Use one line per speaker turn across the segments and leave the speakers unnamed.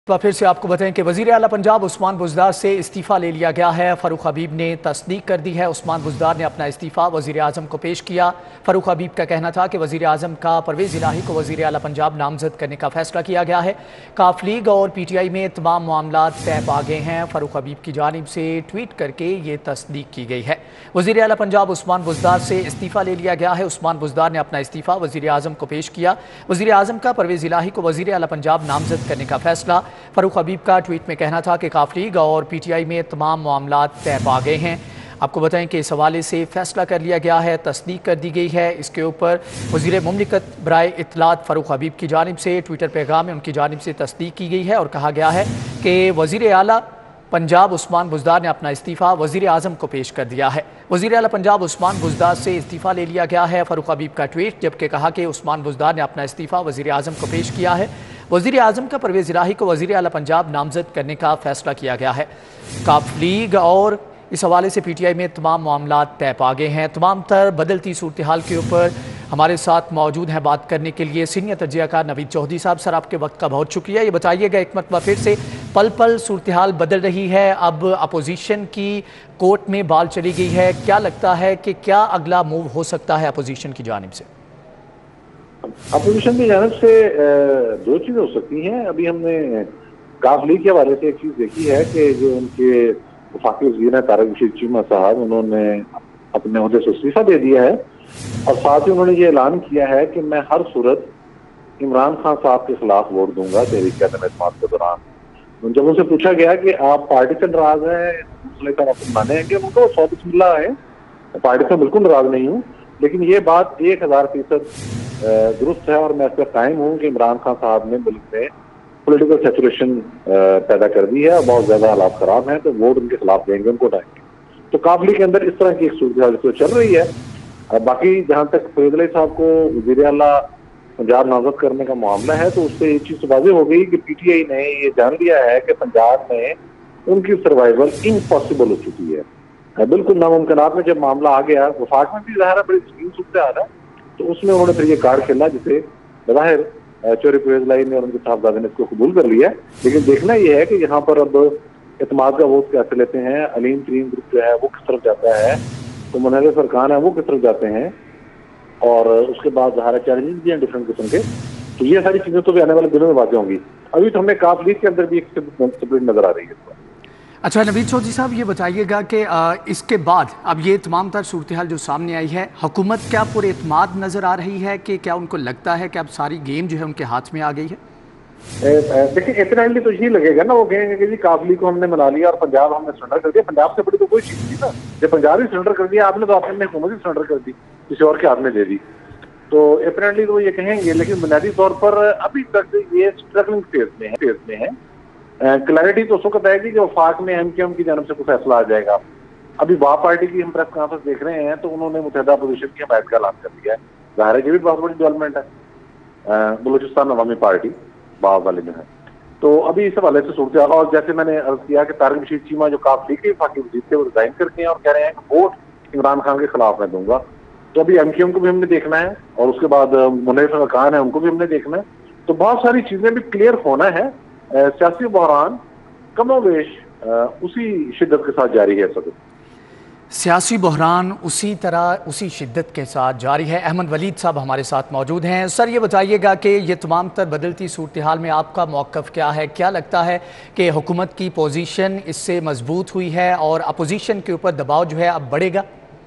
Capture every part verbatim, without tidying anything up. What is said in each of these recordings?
तो फिर से आपको बताएं कि वज़ीर आला पंजाब उस्मान बुज़दार से इस्तीफ़ा ले लिया गया है। फ़ारूक हबीब ने तस्दीक कर दी है। उस्मान बुज़दार ने अपना इस्तीफ़ा वज़ीर आज़म को पेश किया। फ़ारूक हबीब का कहना था कि वज़ीर आज़म का परवेज़ इलाही को वज़ीर आला पंजाब नामज़द करने का फ़ैसला किया गया है। काफ लीग और पी टी आई में तमाम मामलात तय पा गए हैं। फ़ारूक हबीब की जानिब से ट्वीट करके ये तस्दीक की गई है। वज़ीर आला पंजाब उस्मान बुज़दार से इस्तीफ़ा ले लिया गया है। उस्मान बुज़दार ने अपना इस्तीफ़ा वज़ीर आज़म को पेश किया। वज़ीर आज़म का परवेज़ इलाही को वज़ीर आला पंजाब नामज़द करने का फ़ैसला। फ़ारूक हबीब का ट्वीट में कहना था कि काफ लीग और पी टी आई में तमाम मामलात तय पा गए हैं। आपको बताएं कि इस हवाले से फ़ैसला कर लिया गया है, तस्दीक कर दी गई है। इसके ऊपर वज़ीर मुमलिकत बराए इत्तलात फ़ारूक हबीब की जानिब से ट्विटर पैगाम में उनकी जानिब से तस्दीक की गई है और कहा गया है कि वज़ीर आला पंजाब उस्मान बुज़दार ने अपना इस्तीफ़ा वज़ीर आज़म को पेश कर दिया है। वज़ीर आला पंजाब उस्मान बुज़दार से इस्तीफ़ा ले लिया गया है। फ़ारूक हबीब का ट्वीट, जबकि कहा कि उस्मान बुज़दार ने अपना इस्तीफ़ा वज़ीर आज़म को पेश किया है। वज़ीर आज़म का परवेज़ इलाही को वज़ीर आला पंजाब नामज़द करने का फ़ैसला किया गया है। काफ लीग और इस हवाले से पी टी आई में तमाम मामलात तय पा गए हैं। तमाम तर बदलती सूरत हाल के ऊपर हमारे साथ मौजूद हैं बात करने के लिए सीनियर तजियाकार नवीद चौधरी साहब। सर, आपके वक्त का बहुत शुक्रिया। ये बताइएगा, एक मरतबा फिर से पल पल सूरत हाल बदल रही है, अब अपोजिशन की कोर्ट में बाल चली गई है। क्या लगता है कि क्या अगला मूव हो सकता है अपोजिशन की जानिब से?
अपोजिशन की जानिब से दो चीजें हो सकती हैं। अभी हमने काफ लीग के हवाले से एक चीज देखी है कि जो उनके वफाकी वज़ीर हैं तारिक रशीद चीमा साहब, उन्होंने अपने ओहदे से इस्तीफा दे दिया है और साथ ही उन्होंने ये ऐलान किया है कि मैं हर सूरत इमरान खान साहब के खिलाफ वोट दूंगा तहरीक अदम एतमाद के दौरान। जब उनसे पूछा गया कि आप पार्टी से नाराज हैं, मसले का आप माने हैं कि उनको सौ बिस्मिल्लाह है, पार्टी से बिल्कुल नाराज नहीं हूँ, लेकिन ये बात एक हजार फीसद दुरुस्त है और मैं इस पर कायम हूँ कि इमरान खान साहब ने मुल्क में पॉलिटिकल सेचुरेशन पैदा कर दी है और बहुत ज्यादा हालात खराब हैं, तो वोट उनके खिलाफ देंगे, उनको उठाएंगे। तो काफ लीग के अंदर इस तरह की एक सूरत चल रही है। बाकी जहां तक फरीद अली साहब को वज़ीर आला पंजाब नामज़द करने का मामला है, तो उससे ये चीज वाज़ेह हो गई कि पी टी आई ने ये जान लिया है कि पंजाब में उनकी सर्वाइवल इम्पॉसिबल हो चुकी है। बिल्कुल नामुमकिनात में जब मामला आ गया, वफाक में भी ज़ाहिर है बड़ी संगीन सूरत हाल है, तो उसमें उन्होंने फिर ये कार्ड खेला जिसे ज़ाहिर चौधरी परवेज़ इलाही ने और उनके साहबजादे ने इसको कबूल कर लिया। लेकिन देखना यह है कि यहाँ पर अब एतमाद का वोट कैसे लेते हैं, अलीम तरीन ग्रुप जो है वो किस तरफ जाता है, तो मुनव्वर फरकान है वो किस तरफ जाते हैं, और उसके बाद ज़ाहिर चैलेंजेस भी हैं डिफरेंट किस्म के। तो ये सारी चीजें तो भी आने वाले दिनों में वाक़ होंगी। अभी तो हमें काफ लीग के अंदर भी एक स्प्लिट नजर आ रही है।
अच्छा नवीद चौधरी साहब, ये बताइएगा कि इसके बाद अब ये तमाम तर सूरत हाल जो सामने आई है, हुकूमत क्या पुरएतमाद नज़र आ रही है कि क्या उनको लगता है कि अब सारी गेम जो है उनके हाथ में आ गई है?
देखिए, इतना तो यही लगेगा ना, वो कहेंगे कि जी काफ लीग को हमने मना लिया और पंजाब हमने सरेंडर कर दिया। पंजाब से बड़ी तो कोई चीज थी ना, जब पंजाब ही सरेंडर कर दिया आपने, तो आपने हुकूमत ही सरेंडर कर दी, किसी और के हाथ में दे दी। तो अपेरेंटली तो ये कहेंगे, लेकिन बुनियादी तौर पर अभी तक ये स्ट्रगलिंग फेज में है फेज में है क्लैरिटी तो उस वक्त आएगी कि वफाक में एम के एम की जानब से कोई फैसला आ जाएगा। अभी वाह पार्टी की हम प्रेस कॉन्फ्रेंस देख रहे हैं, तो उन्होंने मुतहदा अपोजिशन की हमायत का ऐलान कर दिया है। ज़ाहिर है ये भी बहुत बड़ी डेवलपमेंट है। बलूचिस्तान अवामी पार्टी वाह वाले जो है, तो अभी इस हवाले से सूरत हाल, और जैसे मैंने अर्ज किया कि तारिक रशीद चीमा जो काफ लीग के वफाकी वज़ीर थे वो रिजाइन करके हैं और कह रहे हैं कि वोट इमरान खान के खिलाफ मैं दूंगा। तो अभी एम के एम को भी हमने देखना है और उसके बाद मुनव्वर फरकान है उनको भी हमने देखना है। तो बहुत सारी चीजें भी क्लियर होना है। सियासी बहरान कमोवेश उसी शिद्दत के साथ जारी है। सब
सियासी बहरान उसी तरह उसी शिद्दत के साथ जारी है। अहमद वलीद साहब हमारे साथ मौजूद हैं। सर, ये बताइएगा कि ये तमाम तर बदलती सूरत हाल में आपका मौक़िफ़ क्या है? क्या लगता है कि हुकूमत की पोजीशन इससे मजबूत हुई है और अपोजिशन के ऊपर दबाव जो है अब बढ़ेगा?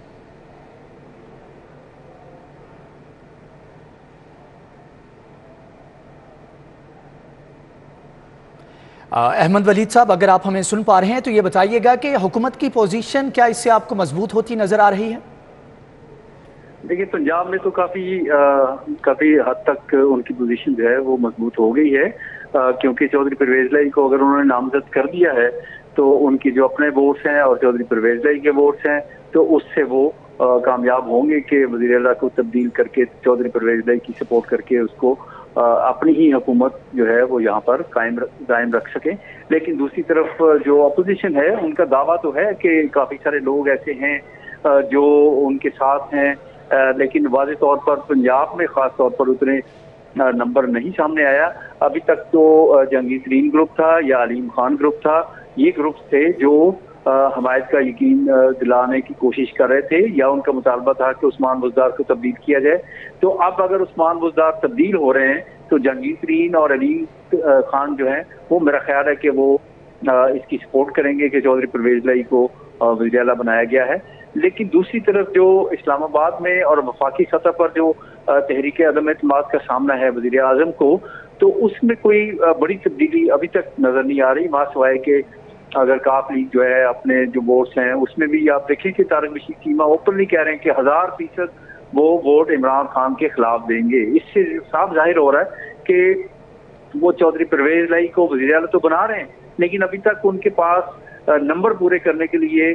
अहमद वलीद साहब, अगर आप हमें सुन पा रहे हैं तो ये बताइएगा कि हुकूमत की पोजीशन क्या इससे आपको मजबूत होती नजर आ रही है?
देखिए, पंजाब में तो काफी काफी हद तक उनकी पोजीशन जो है वो मजबूत हो गई है, आ, क्योंकि चौधरी परवेज़ इलाही को अगर उन्होंने नामजद कर दिया है तो उनकी जो अपने वोट्स हैं और चौधरी परवेज़ इलाही के वोट्स हैं, तो उससे वो आ, कामयाब होंगे कि वज़ीर आला को तब्दील करके चौधरी परवेज़ इलाही की सपोर्ट करके उसको अपनी ही हुकूमत जो है वो यहाँ पर कायम कायम रख सके। लेकिन दूसरी तरफ जो अपोजिशन है उनका दावा तो है कि काफी सारे लोग ऐसे हैं जो उनके साथ हैं, लेकिन वाज़ेह तौर पर पंजाब में खास तौर पर उतने नंबर नहीं सामने आया। अभी तक तो जंगी तरीन ग्रुप था या अलीम खान ग्रुप था, ये ग्रुप थे जो हमायत का यकीन दिलाने की कोशिश कर रहे थे या उनका मुतालबा था कि उस्मान बुज़दार को तब्दील किया जाए। तो अब अगर उस्मान बुज़दार तब्दील हो रहे हैं तो जंगी तरीन और अलीम खान जो है वो मेरा ख्याल है कि वो इसकी सपोर्ट करेंगे कि चौधरी परवेज लाई को वज़ीर आला बनाया गया है। लेकिन दूसरी तरफ जो इस्लामाबाद में और वफाकी सतह पर जो तहरीक अदम एतमाद का सामना है वज़ीर आज़म को, तो उसमें कोई बड़ी तब्दीली अभी तक नजर नहीं आ रही, मां सिवाय के अगर काफ लीग जो है अपने जो वोट्स हैं उसमें भी आप देखें कि तारिक रशीद चीमा ओपनली कह रहे हैं कि हजार फीसद वो वोट इमरान खान के खिलाफ देंगे। इससे साफ जाहिर हो रहा है कि वो चौधरी परवेज लाई को वज़ीर आला तो बना रहे हैं, लेकिन अभी तक उनके पास नंबर पूरे करने के लिए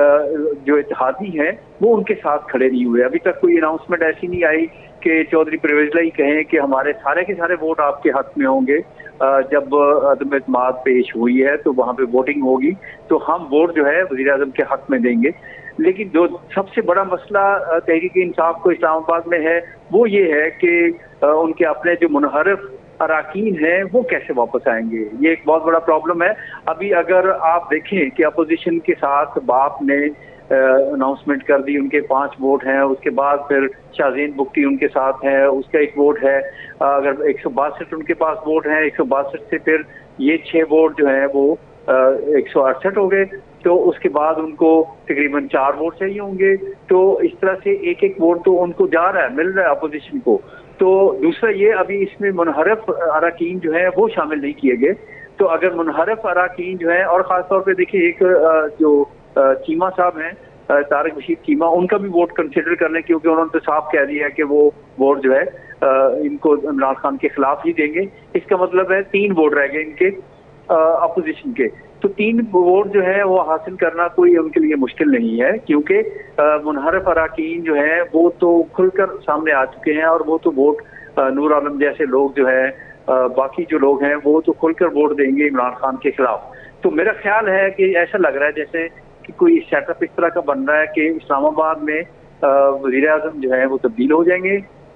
जो इत्तेहादी हैं वो उनके साथ खड़े नहीं हुए। अभी तक कोई अनाउंसमेंट ऐसी नहीं आई कि चौधरी परवेज लाई कहें कि हमारे सारे के सारे वोट आपके हक में होंगे। जब अदम एतमाद पेश हुई है तो वहां पे वोटिंग होगी तो हम वोट जो है वज़ीर आज़म के हक में देंगे। लेकिन जो सबसे बड़ा मसला तहरीक इंसाफ को इस्लामाबाद में है वो ये है कि उनके अपने जो मुनहरफ अराकीन हैं वो कैसे वापस आएंगे, ये एक बहुत बड़ा प्रॉब्लम है। अभी अगर आप देखें कि अपोजिशन के साथ बाप ने अनाउंसमेंट कर दी, उनके पांच वोट हैं, उसके बाद फिर शाहजेन बुख्ती उनके साथ है, उसका एक वोट है, अगर एक सौ बासठ उनके पास वोट हैं, एक सौ बासठ से फिर ये छह वोट जो है वो एक सौ अड़सठ हो गए, तो उसके बाद उनको तकरीबन चार वोट चाहिए होंगे। तो इस तरह से एक एक वोट तो उनको जा रहा है, मिल रहा है अपोजिशन को। तो दूसरा ये अभी इसमें मुनहरफ अराकीन जो है वो शामिल नहीं किए गए। तो अगर मुनहरफ अराकीन जो है, और ख़ासतौर पे देखिए एक जो चीमा साहब हैं तारिक रशीद चीमा, उनका भी वोट कंसिडर कर लें क्योंकि उन्होंने तो साफ कह दिया है कि वो वोट जो है इनको इमरान खान के खिलाफ ही देंगे। इसका मतलब है तीन वोट रह गए इनके अपोजिशन के। तो तीन वोट जो है वो हासिल करना कोई उनके लिए मुश्किल नहीं है क्योंकि मुनहरफ अराकीन जो है वो तो खुलकर सामने आ चुके हैं और वो तो वोट नूर आलम जैसे लोग जो है बाकी जो लोग हैं वो तो खुलकर वोट देंगे इमरान खान के खिलाफ। तो मेरा ख्याल है कि ऐसा लग रहा है जैसे कि कोई सेटअप इस तरह का बन रहा है कि इस्लामाबाद में वज़ीर आज़म जो है वो तब्दील हो जाएंगे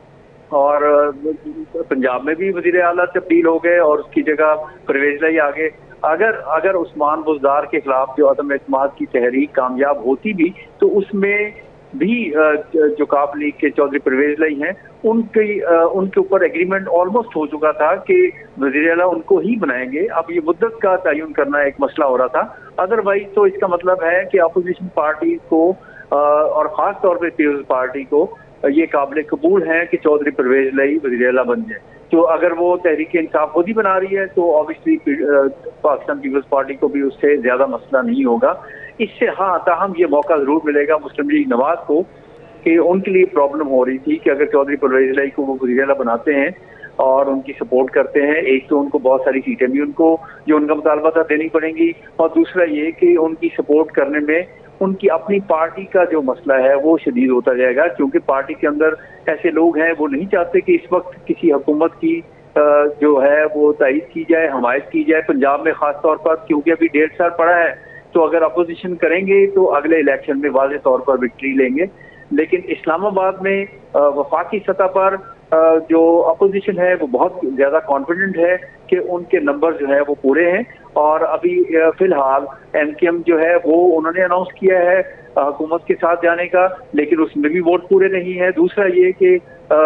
और पंजाब में भी वज़ीर आला तब्दील हो गए और उसकी जगह परवेज लाई आ गए। अगर अगर उस्मान बुज़दार के खिलाफ जो अदम एतमाद की तहरीक कामयाब होती भी तो उसमें भी जो काफ लीग के चौधरी परवेज लाई हैं उनकी उनके ऊपर एग्रीमेंट ऑलमोस्ट हो चुका था कि वज़ीर आला उनको ही बनाएंगे। अब ये मुद्दत का तयन करना एक मसला हो रहा था, अदरवाइज तो इसका मतलब है कि अपोजिशन पार्टी को और ख़ास तौर पर पीपल्स पार्टी को ये काबिल कबूल है कि चौधरी परवेज लाई वज़ीर आला बन जाए। तो अगर वो तहरीक इंसाफ खुद ही बना रही है तो ऑब्वियसली पाकिस्तान पीपल्स पार्टी को भी उससे ज्यादा मसला नहीं होगा। इससे हाँ ताहम ये मौका जरूर मिलेगा मुस्लिम लीग नवाज को कि उनके लिए प्रॉब्लम हो रही थी कि अगर चौधरी परवेज लाई को वो वज़ीर आला बनाते हैं और उनकी सपोर्ट करते हैं, एक तो उनको बहुत सारी सीटें भी उनको जो उनका मुतालबा था देनी पड़ेंगी और दूसरा ये कि उनकी सपोर्ट करने में उनकी अपनी पार्टी का जो मसला है वो शदीद होता जाएगा क्योंकि पार्टी के अंदर ऐसे लोग हैं वो नहीं चाहते कि इस वक्त किसी हुकूमत की जो है वो तायीद की जाए, हमायत की जाए। पंजाब में खास तौर पर क्योंकि अभी डेढ़ साल पड़ा है तो अगर अपोजिशन करेंगे तो अगले इलेक्शन में वाज़ेह तौर पर विक्ट्री लेंगे। लेकिन इस्लामाबाद में वफाकी सतह पर जो अपोजिशन है वो बहुत ज्यादा कॉन्फिडेंट है कि उनके नंबर जो है वो पूरे हैं और अभी फिलहाल एमकेएम जो है वो उन्होंने अनाउंस किया है हुकूमत के साथ जाने का, लेकिन उसमें भी वोट पूरे नहीं है। दूसरा ये कि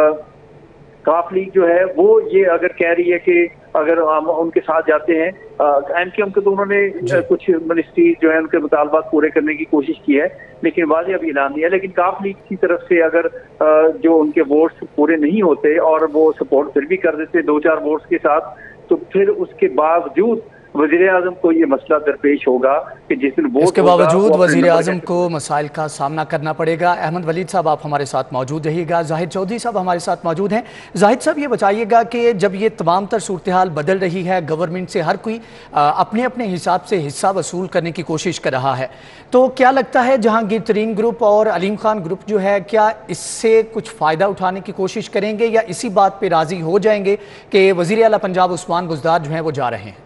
काफ लीग जो है वो ये अगर कह रही है कि अगर हम उनके साथ जाते हैं, एमकेएम के तो उन्होंने कुछ मिनिस्ट्री जो है उनके मुतालबात पूरे करने की कोशिश की है लेकिन वाज़ेह अभी ऐलान नहीं है। लेकिन काफ लीग की तरफ से अगर जो उनके वोट्स पूरे नहीं होते और वो सपोर्ट फिर भी कर देते दो चार वोट्स के साथ तो फिर उसके बावजूद वज़ीर आज़म को ये मसला दरपेश होगा कि जिस दिन वोट
इसके बावजूद वज़ीर आज़म को मसाइल का सामना करना पड़ेगा। अहमद वलीद साहब आप हमारे साथ मौजूद रहिएगा, जाहिद चौधरी साहब हमारे साथ मौजूद हैं। जाहिद साहब ये बताइएगा कि जब ये तमाम तर सूरत हाल बदल रही है, गवर्नमेंट से हर कोई अपने अपने हिसाब से हिस्सा वसूल करने की कोशिश कर रहा है, तो क्या लगता है जहांगीर तरीन ग्रुप और अलीम खान ग्रुप जो है क्या इससे कुछ फ़ायदा उठाने की कोशिश करेंगे या इसी बात पर राज़ी हो जाएंगे कि वज़ीर आला पंजाब उस्मान बुज़दार जो हैं वो जा रहे हैं?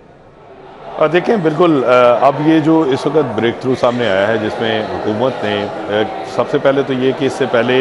देखें बिल्कुल अब ये जो इस वक्त ब्रेक थ्रू सामने आया है जिसमें हुकूमत ने सबसे पहले तो ये कि इससे पहले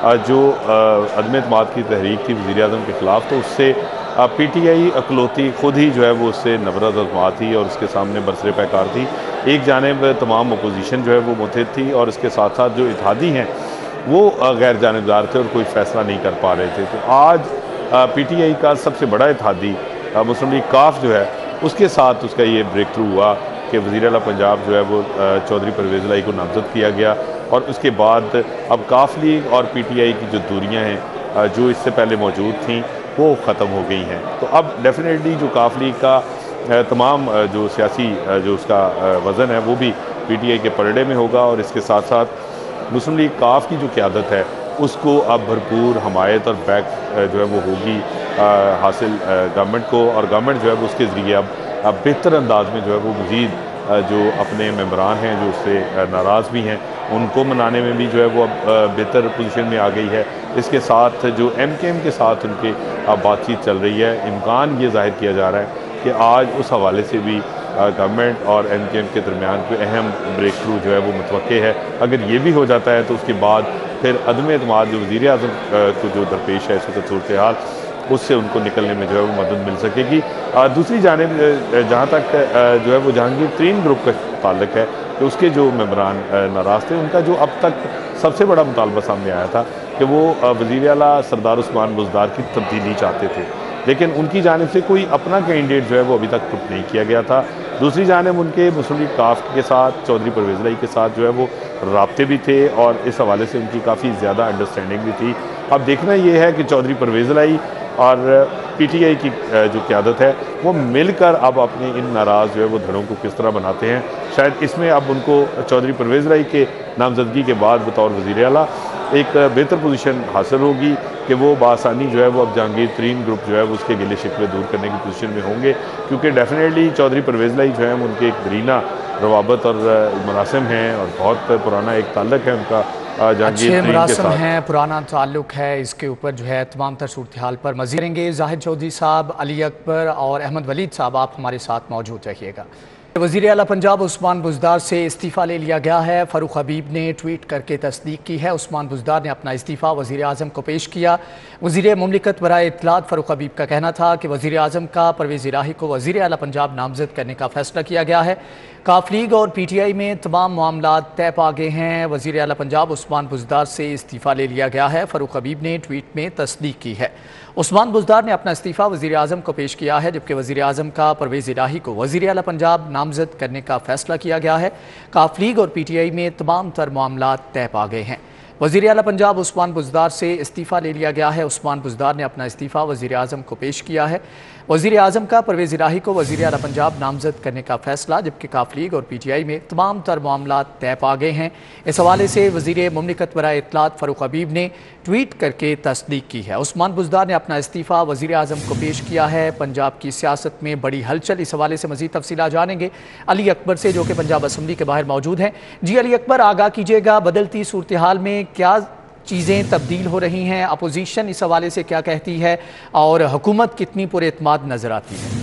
जो अदम एतमाद की तहरीक थी वज़ीर आज़म के ख़िलाफ़, तो उससे पी टी आई अकलौती खुद ही जो है वो उससे नफरत आज़मा थी और उसके सामने बरसरे पैकार थी। एक जानिब तमाम अपोजिशन जो है वो मुतहद थी और इसके साथ साथ जो इत्तेहादी हैं वो गैर जानिबदार थे और कोई फ़ैसला नहीं कर पा रहे थे। तो आज पी टी आई का सबसे बड़ा इत्तेहादी मुस्लिम लीग काफ जो है उसके साथ उसका ये ब्रेक थ्रू हुआ कि वज़ीर आला पंजाब जो है वो चौधरी परवेज़ इलाही को नामज़द किया गया और उसके बाद अब काफ लीग और पी टी आई की जो दूरियाँ हैं जो इससे पहले मौजूद थीं वो ख़त्म हो गई हैं। तो अब डेफिनेटली जो काफ लीग का तमाम जो सियासी जो उसका वज़न है वो भी पी टी आई के पलड़े में होगा और इसके साथ साथ मुस्लिम लीग काफ की जो क़यादत है उसको अब भरपूर हमायत और बैक जो है वो होगी हासिल गवर्नमेंट को, और गवर्नमेंट जो है वो उसके ज़रिए अब अब बेहतर अंदाज में जो है वो मज़ीद जो अपने मेम्बरान हैं जो उससे नाराज़ भी हैं उनको मनाने में भी जो है वो अब बेहतर पोजीशन में आ गई है। इसके साथ जो एम के एम के साथ उनके अब बातचीत चल रही है, इम्कान ये ज़ाहिर किया जा रहा है कि आज उस हवाले से भी गवर्नमेंट और एम के एम के दरमियान कोई अहम ब्रेक थ्रू जो है वो मुतवक्के है। अगर ये भी हो जाता है तो उसके बाद फिर अदम एतमाद जो वज़ीर आज़म को जो दरपेश है इस वक्त सूरत हाल, उससे उनको निकलने में जो है वो मदद मिल सकेगी। दूसरी जानिब जहाँ तक जो है वो जहांगीर तरीन ग्रुप का ताल्लुक है कि उसके जो मेम्बरान नाराज़ थे, उनका जो अब तक सबसे बड़ा मुतालबा सामने आया था कि वो वज़ीर आला सरदार उस्मान बुज़दार की तब्दीली चाहते थे, लेकिन उनकी जानिब से कोई अपना कैंडिडेट जो है वो अभी तक पुट नहीं किया गया था। दूसरी जानिब उनके मुस्लिम लीग काफ के साथ चौधरी परवेज़ इलाही के साथ जो है वो राब्ते भी थे और इस हवाले से उनकी काफ़ी ज़्यादा अंडरस्टैंडिंग भी थी। अब देखना ये है कि चौधरी परवेज़ इलाही और पी टी आई की जो क़यादत है वो मिलकर अब अपने इन नाराज़ जो है वो धड़ों को किस तरह बनाते हैं। शायद इसमें अब उनको चौधरी परवेज़ इलाही के नामजदगी के बाद बतौर वज़ीर आला एक बेहतर पोजीशन हासिल होगी कि वो बासानी जो है वो अब जहांगीर तरीन ग्रुप जो है वो उसके गिले शिकवे दूर करने की पोजीशन में होंगे, क्योंकि डेफिनेटली चौधरी परवेज़ इलाही जो है उनके एक दरीना रवाबत और मरासिम हैं और बहुत पुराना एक ताल्लुक है उनका
अच्छे मरासम हैं, पुराना ताल्लुक है। इसके ऊपर जो है तमाम तर सूरत हाल पर मज़ीद करेंगे। जाहिद चौधरी साहब, अली अकबर और अहमद वलीद साहब, आप हमारे साथ मौजूद रहिएगा। वज़ीर आला पंजाब उस्मान बुज़दार से इस्तीफ़ा ले लिया गया है। फ़ारूक हबीब ने ट्वीट करके तस्दीक की है। उस्मान बुज़दार ने अपना इस्तीफ़ा वज़ीर आज़म को पेश किया। वज़ीर मुमलिकत बराए इत्तलात फ़ारूक हबीब का कहना था कि वज़ीर आज़म का परवेज़ इलाही को वज़ीर आला पंजाब नामज़द करने का फ़ैसला किया गया है। काफ लीग और पी टी आई में तमाम मामला तय पा गए हैं। वज़ीर आला पंजाब उस्मान बुज़दार से इस्तीफ़ा ले लिया गया है। फ़ारूक हबीब ने ट्वीट में तस्दीक की है। उस्मान बुज़दार ने अपना इस्तीफ़ा वज़ीर आज़म को पेश किया है, जबकि वज़ीर आज़म का परवेज़ इलाही को वज़ीर आला पंजाब नामज़द करने का फ़ैसला किया गया है। काफ लीग और पी टी आई में तमाम तर मामला तय पा गए हैं। वज़ीर आला पंजाब उस्मान बुज़दार से इस्तीफ़ा ले लिया गया है। उस्मान बुज़दार ने अपना इस्तीफ़ा वज़ीर आज़म को पेश किया है। वज़ीर आज़म का परवेज़ इलाही को वज़ीर आला पंजाब नामज़द करने का फ़ैसला, जबकि काफ लीग और पी टी आई में तमाम तर मामला तय पा गए हैं। इस हवाले से वज़ीर मुमलिकत बराए इत्तलात फ़ारूक हबीब ने ट्वीट करके तस्दीक की है। उस्मान बुज़दार ने अपना इस्तीफ़ा वज़ीर आज़म को पेश किया है। पंजाब की सियासत में बड़ी हलचल, इस हवाले से मज़ीद तफ़सीलात जानेंगे अली अकबर से, जो कि पंजाब असम्बली के बाहर मौजूद हैं। जी अली अकबर, आगाह कीजिएगा, बदलती सूरत हाल में क्या चीज़ें तब्दील हो रही हैं, अपोजिशन इस हवाले से क्या कहती है और हुकूमत कितनी पुरएतमाद नज़र आती है?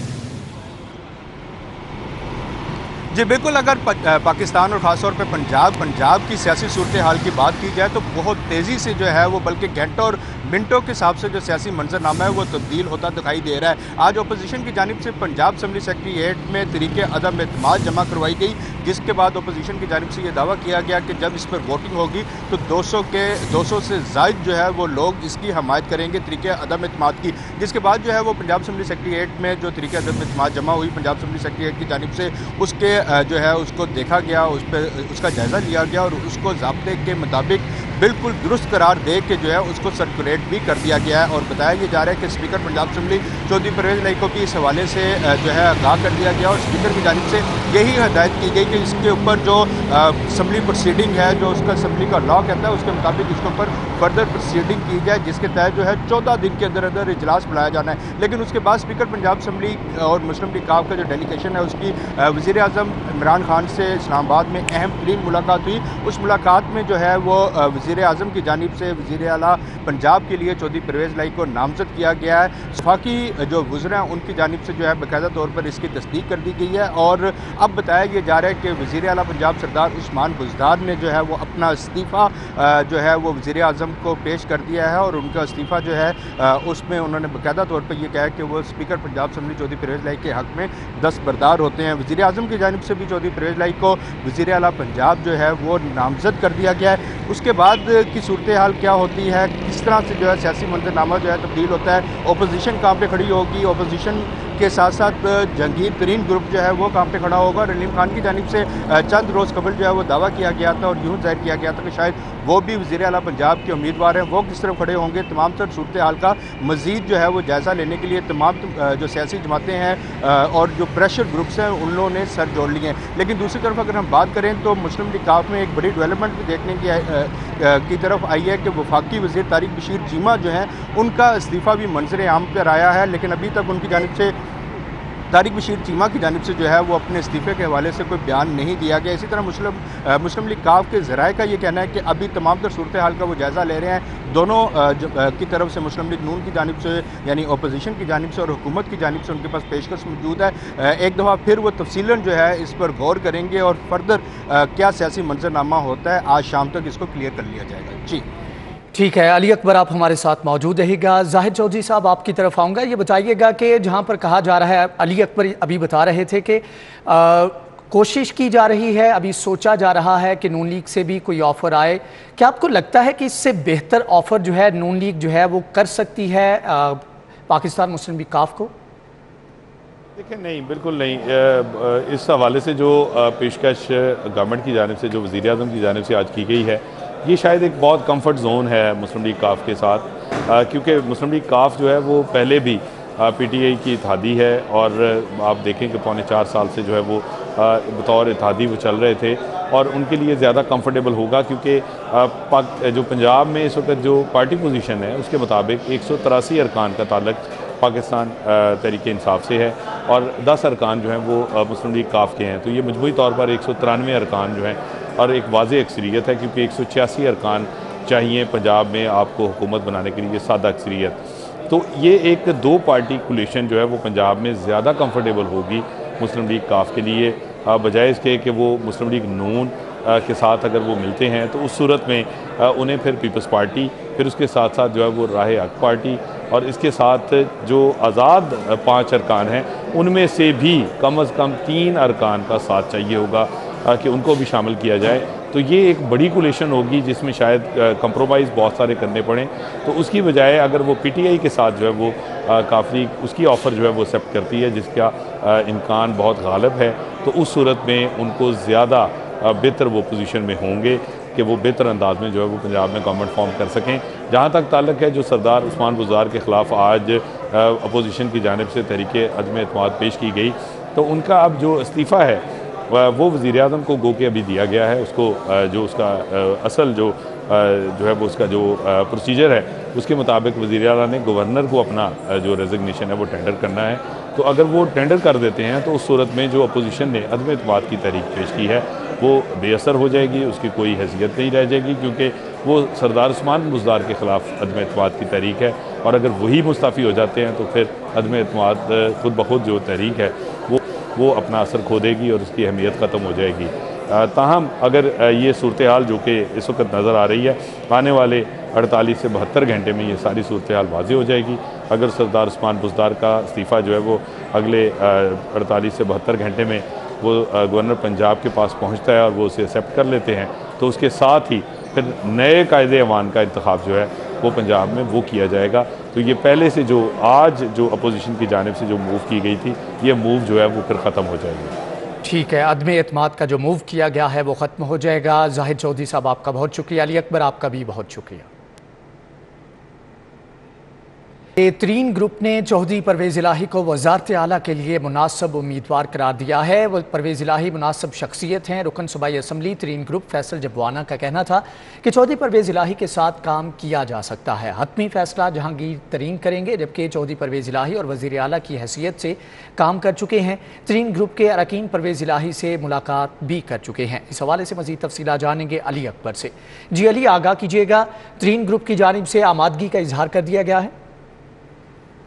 जी बिल्कुल, अगर पाकिस्तान और ख़ास तौर पे पंजाब पंजाब की सियासी सूरत हाल की बात की जाए तो बहुत तेज़ी से जो है वो, बल्कि घंटों और मिनटों के हिसाब से जो सियासी मंजरनामा है वो तब्दील होता दिखाई दे रहा है। आज अपोजिशन की जानिब से पंजाब असम्बली सेक्रेटेरिएट में तरीके अदम एतमाद जमा करवाई गई, जिसके बाद अपोजिशन की जानिब से ये दावा किया गया कि जब इस पर वोटिंग होगी तो दो सौ के दो सौ से ज़ायद जो है वो लोग इसकी हमायत करेंगे तरीके अदम एतमाद की। जिसके बाद जो है वो पंजाब असम्बली सेक्रेटेरिएट में जो तरीके अदम एतमाद जमा हुई पंजाब असम्बली सेक्रेटेरिएट की जानिब से, उसके जो है उसको देखा गया, उस पर उसका जायज़ा लिया गया और उसको ज़ाब्ते के मुताबिक बिल्कुल दुरुस्त करार दे के जो है उसको सर्कुलेट भी कर दिया गया है। और बताया ये जा रहा है कि स्पीकर पंजाब असम्बली चौधरी परवेज़ इलाही को भी इस हवाले से जो है आगाह कर दिया गया और स्पीकर की जानिब से यही हदायत की गई कि इसके ऊपर जो असम्बली प्रोसीडिंग है, जो उसका असम्बली का लॉ कहता है, उसके मुताबिक इसके ऊपर फर्दर प्रोसीडिंग की जाए, जिसके तहत जो है चौदह दिन के अंदर अंदर इजलास बुलाया जाना है। लेकिन उसके बाद स्पीकर पंजाब असम्बली और मुस्लिम लीग काफ का जो डेलीगेशन है उसकी वज़ीर आज़म इमरान खान से इस्लामाबाद में अहम तरीन मुलाकात हुई। उस मुलाकात में जो है वो वज़ीर आज़म की जानिब से वज़ीर आला पंजाब के लिए चौधरी परवेज़ इलाही को नामज़द किया गया है। वफाकी जो वज़रा हैं उनकी जानिब से जो है बाकायदा तौर पर इसकी तस्दीक कर दी गई है और अब बताया ये जा रहा है कि वज़ीर आला पंजाब सरदार उस्मान बुज़दार ने जो है वो अपना इस्तीफ़ा जो है वो वज़ीर आज़म को पेश कर दिया है और उनका इस्तीफ़ा जो है उसमें उन्होंने बाकायदा तौर पर यह कहा कि वो स्पीकर पंजाब असम्बली चौधरी परवेज़ लाई के हक़ में दस्तबरदार होते हैं। वज़ीर आज़म की जानिब से भी चौधरी परवेज़ लाई को वज़ीर आला पंजाब जो है वो नामज़द कर दिया गया है। उसके बाद की सूरत हाल क्या होती है, किस तरह से जो है सियासी मंजरनामा जो है तब्दील होता है, अपोजिशन कहाँ पे खड़ी होगी, अपोजिशन के साथ साथ जंगीर तरीन ग्रुप जो है वो कहाँ पे खड़ा होगा। रलीम खान की जानिब से चंद रोज़ कबल जो है वो दावा किया गया था और यूँ जाहिर किया गया था कि शायद वो भी वज़ीर आला पंजाब के उम्मीदवार हैं, वो किस तरफ खड़े होंगे। तमाम तर सूरत हाल का मज़ीद जो है वो जायज़ा लेने के लिए तमाम जो सियासी जमातें हैं और जो प्रेशर ग्रुप्स हैं उन लोगों ने सर जोड़ लिए हैं। लेकिन दूसरी तरफ अगर हम बात करें तो मुस्लिम लीग काफ में एक बड़ी डेवलपमेंट भी देखने की की तरफ आई है कि वफाकी वज़ीर तारिक बशीर चीमा जो हैं उनका इस्तीफ़ा भी मंजर आम पर आया है, लेकिन अभी तक उनकी जानिब से तारिक बशीर चीमा की जानिब से जो है वो अपने इस्तीफ़े के हवाले से कोई बयान नहीं दिया गया। इसी तरह मुस्लिम मुस्लिम लीग काफ के ज़राए का ये कहना है कि अभी तमाम तर सूरत हाल का वो जायज़ा ले रहे हैं दोनों की तरफ से, मुस्लिम लीग नून की जानिब से यानी अपोजिशन की जानिब से और हुकूमत की जानिब से उनके पास पेशकश मौजूद है। एक दफ़ा फिर वो तफसीलन जो है इस पर गौर करेंगे और फर्दर क्या सियासी मंजरनामा होता है आज शाम तक इसको क्लियर कर लिया जाएगा। जी
ठीक है, अली अकबर आप हमारे साथ मौजूद रहेगा। जाहिद चौधरी साहब आपकी तरफ आऊँगा, ये बताइएगा कि जहाँ पर कहा जा रहा है, अली अकबर अभी बता रहे थे कि आ, कोशिश की जा रही है, अभी सोचा जा रहा है कि नून लीग से भी कोई ऑफ़र आए। क्या आपको लगता है कि इससे बेहतर ऑफ़र जो है नून लीग जो है वो कर सकती है आ, पाकिस्तान मुस्लिम लीग काफ को?
देखिए नहीं, बिल्कुल नहीं। इस हवाले से जो पेशकश गवर्नमेंट की जानिब से जो वज़ीर आज़म की जानिब से आज की गई है, ये शायद एक बहुत कंफर्ट जोन है मुस्लिम लीग काफ के साथ, क्योंकि मुस्लिम लीग काफ जो है वो पहले भी पीटीआई की इत्तेहादी है और आप देखें कि पौने चार साल से जो है वो बतौर इत्तेहादी वो चल रहे थे और उनके लिए ज़्यादा कंफर्टेबल होगा, क्योंकि पाक जो पंजाब में इस वक्त जो पार्टी पोजीशन है उसके मुताबिक एक सौ तिरासी अरकान का ताल्लुक पाकिस्तान तहरीक इंसाफ से है और दस अरकान जो हैं वो मुस्लिम लीग काफ के हैं। तो ये मजमूई तौर पर एक सौ तिरानवे अरकान जो हैं और एक वाज़ेह अक्सरियत है, क्योंकि एक सौ छियासी अरकान चाहिए पंजाब में आपको हुकूमत बनाने के लिए सादा अक्सरियत। तो ये एक दो पार्टी कोलिशन जो है वो पंजाब में ज़्यादा कंफर्टेबल होगी मुस्लिम लीग काफ के लिए, बजाय इसके कि वो मुस्लिम लीग नून के साथ अगर वो मिलते हैं तो उस सूरत में उन्हें फिर पीपल्स पार्टी, फिर उसके साथ साथ जो है वो राह हक पार्टी और इसके साथ जो आज़ाद पाँच अरकान हैं उनमें से भी कम अज़ कम तीन अरकान का साथ चाहिए होगा कि उनको भी शामिल किया जाए। तो ये एक बड़ी कोलिशन होगी जिसमें शायद कंप्रोमाइज़ बहुत सारे करने पड़ें। तो उसकी बजाय अगर वो पीटीआई के साथ जो है वो काफ़ी उसकी ऑफ़र जो है वो एक्सेप्ट करती है जिसका इम्कान बहुत गालिब है, तो उस सूरत में उनको ज़्यादा बेहतर वो पोजीशन में होंगे कि वो बेहतर अंदाज में जो है वो पंजाब में गवर्नमेंट फॉर्म कर सकें। जहाँ तक ताल्लुक़ है जो सरदार उस्मान बुज़दार के ख़िलाफ़ आज अपोजिशन की जानिब से तहरीक अदम एतमाद पेश की गई, तो उनका अब जो इस्तीफ़ा है वो वज़ीर आज़म को गो के अभी दिया गया है। उसको जो उसका असल जो जो है वो उसका जो प्रोसीजर है उसके मुताबिक वज़ीर आला ने गवर्नर को अपना जो रेजिग्नेशन है वो टेंडर करना है। तो अगर वो टेंडर कर देते हैं तो उस सूरत में जो अपोजिशन ने अदम एतमाद की तहरीक पेश की है वो बेअसर हो जाएगी, उसकी कोई हैसियत नहीं रह जाएगी, क्योंकि वो सरदार उस्मान बुज़दार के ख़िलाफ़ अदम एतमाद की तहरीक है और अगर वही मुस्तफ़ी हो जाते हैं तो फिर अदम एतमाद खुद ब खुद जो तहरीक है वो वो अपना असर खो देगी और उसकी अहमियत ख़त्म हो जाएगी। ताहम अगर ये सूरत हाल जो कि इस वक्त नज़र आ रही है, आने वाले अड़तालीस से बहत्तर घंटे में ये सारी सूरत हाल वाज़ेह हो जाएगी। अगर सरदार उस्मान बुज़दार का इस्तीफ़ा जो है वो अगले अड़तालीस से बहत्तर घंटे में वो गवर्नर पंजाब के पास पहुँचता है और वो उसे एक्सेप्ट कर लेते हैं, तो उसके साथ ही फिर नए कायदे अवान का इंतखाब जो है वो पंजाब में वो किया जाएगा। तो ये पहले से जो आज जो अपोजिशन की जानिब से जो मूव की गई थी, ये मूव जो है वो फिर ख़त्म हो जाएगी।
ठीक है, अदम एतमाद का जो मूव किया गया है वो ख़त्म हो जाएगा। जाहिद चौधरी साहब आपका बहुत शुक्रिया, अली अकबर आपका भी बहुत शुक्रिया। तरीन ग्रुप ने चौधरी परवेज़ इलाही को वज़ारत आला के लिए मुनासिब उम्मीदवार करार दिया है। वो परवेज़ इलाही मुनासिब शख्सियत हैं। रुकन सूबाई असम्बली तरीन ग्रुप फैसल जबवाना का कहना था कि चौधरी परवेज़ इलाही के साथ काम किया जा सकता है। हतमी फैसला जहांगीर तरीन करेंगे, जबकि चौधरी परवेज़ इलाही और वज़ीर आला की हैसियत से काम कर चुके हैं। तरीन ग्रुप के अरकान परवेज़ इलाही से मुलाकात भी कर चुके हैं। इस हवाले से मज़ीद तफसीलात जानेंगे अली अकबर से। जी अली, आगाह कीजिएगा, तरीन ग्रुप की जानिब से आमादगी का इजहार कर दिया गया है।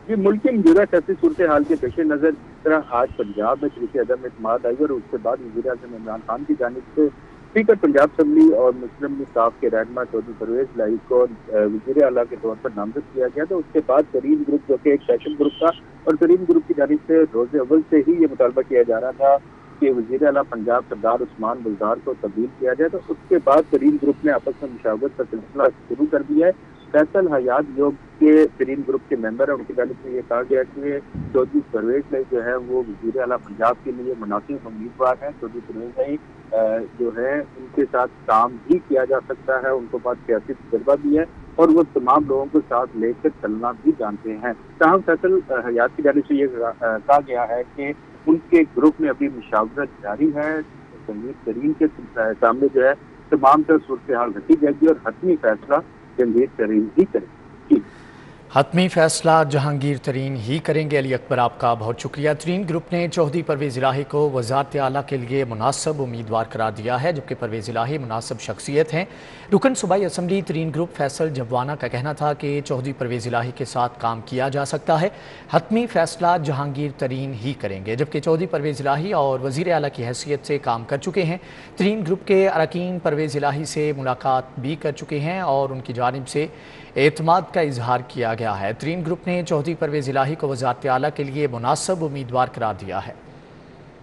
ये मुल्क की मौजूदा सियासी सूरत हाल के पेश नज़र जिस तरह आज पंजाब में तरीके अदम एतमाद आई और उसके बाद वज़ीर आज़म इमरान खान की जानिब से स्पीकर पंजाब असम्बली और मुस्लिम लीग साफ के रहनुमा चौधरी परवेज इलाही को वज़ीर आला के तौर पर नामजद किया गया। तो उसके बाद तरीन ग्रुप जो कि एक फैशन ग्रुप था और तरीन ग्रुप की जानिब से रोज़ अव्वल से ही ये मुतालबा किया जा रहा था कि वज़ीर आला पंजाब सरदार उस्मान बुज़दार को तब्दील किया जाए। तो उसके बाद तरीन ग्रुप ने आपस में मुशावरत का सिलसिला शुरू कर दिया है। फैसल हयात योग के तरीन ग्रुप के मेंबर है, उनकी जानिब से ये कहा गया कि चौधरी परवेज इलाही जो है वो वज़ीर आला पंजाब के लिए मुनासिब उम्मीदवार है। चौधरी परवेज इलाही जो है उनके साथ काम भी किया जा सकता है, उनको पास सियासी तजर्बा भी है और वो तमाम लोगों को साथ लेकर चलना भी जानते हैं। ताहम फैसल हयात की जानिब से ये कहा गया है कि उनके ग्रुप में अभी मुशावरत जारी है। जहांगीर तरीन के सामने जो है तमाम तर सूरत हाल रखी जाएगी और हतमी फैसला जहांगीर तरीन ही करेंगे।
हतमी फैसला जहांगीर तरीन ही करेंगे। अली अकबर, आपका बहुत शुक्रिया। तरीन ग्रुप ने चौधरी परवेज इलाही को वज़ारत आला के लिए मुनासिब उम्मीदवार करार दिया है, जबकि परवेज इलाही मुनासिब शख्सियत हैं। रुकन सूबाई असम्बली तरीन ग्रुप फैसल जबवाना का कहना था कि चौधरी परवेज इलाही के साथ काम किया जा सकता है। हतमी फैसला जहांगीर तरीन ही करेंगे, जबकि चौधरी परवेज इलाही और वज़ीर आला की हैसियत से काम कर चुके हैं। तरीन ग्रुप के अरकान परवेज इलाही से मुलाकात भी कर चुके हैं और उनकी जानिब से एतमाद का इजहार किया गया है। तरीन ग्रुप ने चौधरी परवेज इलाही को वज़ारत आला के लिए मुनासिब उम्मीदवार करार दिया है।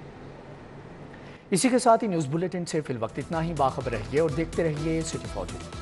इसी के साथ ही न्यूज़ बुलेटिन से फिल वक्त इतना ही। बाखबर रहिए और देखते रहिए सिटी फॉर यू।